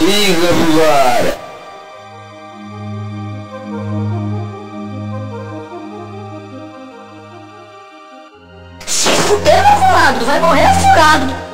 E vambora! Se fuder, meu colado, vai morrer afogado.